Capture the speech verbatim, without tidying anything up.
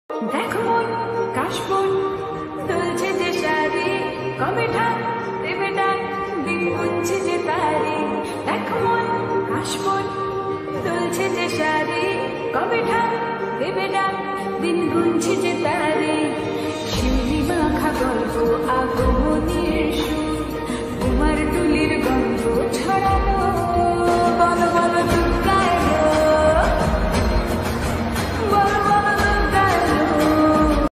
দেখো মন কাশবন দুলছে যে শাড়ি, কবে ঠাক দেবে ডাক দিন গুনছে যে তারি। দেখো মন কাশবন দুলছে যে শাড়ি, কবে ঠাক দেবে ডাক দিন গুনছে যে তারি। শিউলি মাখা গল্প আগমনী